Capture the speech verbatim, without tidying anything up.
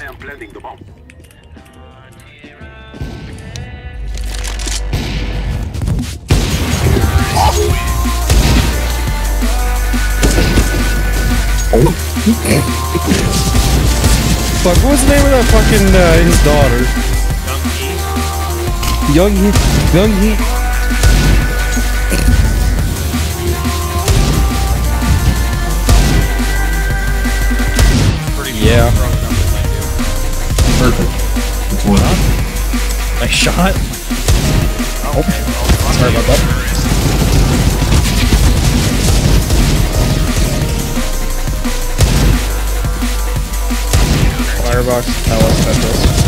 am planting the bomb. Fuck, what was the name of that fucking, uh, his daughter? Young He. Young He. Yeah. Perfect. What's going on? Nice shot. Oh, sorry about that. Firebox, tell us about this.